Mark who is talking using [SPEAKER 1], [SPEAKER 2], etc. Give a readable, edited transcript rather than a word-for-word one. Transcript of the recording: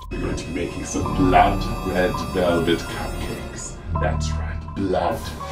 [SPEAKER 1] We're going to be making some blood red velvet cupcakes. That's right, blood